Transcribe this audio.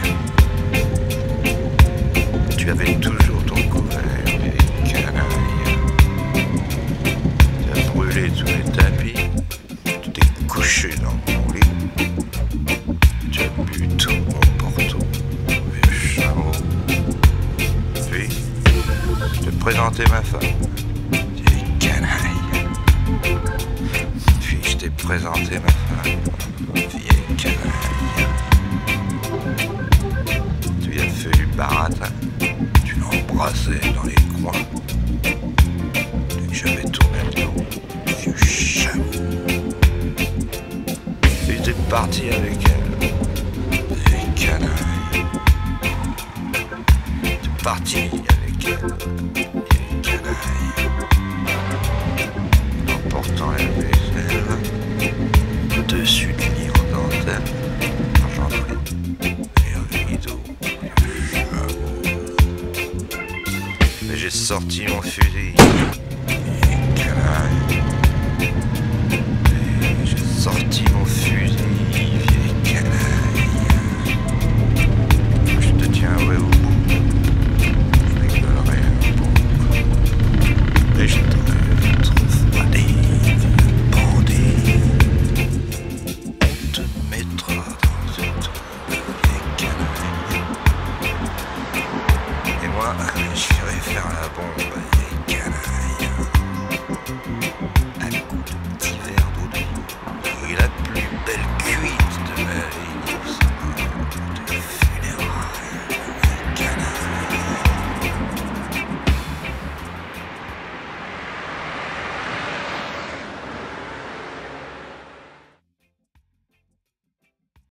Tu avais toujours ton couvert, vieille canaille. Tu as brûlé tous les tapis. Tu t'es couché dans ton lit. Tu as bu tout mon porto, vieux chameau. Puis, je te présentais ma femme, vieille canaille. Puis je t'ai présenté ma femme, vieille canaille. Tu y as fait du baratin, tu l'embrassais dans les coins. Dès que j'avais tourné le dos, vieux chameau. Puis t'es parti avec elle, vieille canaille. T'es parti avec elle, vieille canaille. En portant la vaisselle dessus du lit en dentelle, argenterie et un rideau, vieux chameau. Mais j'ai sorti mon fusil.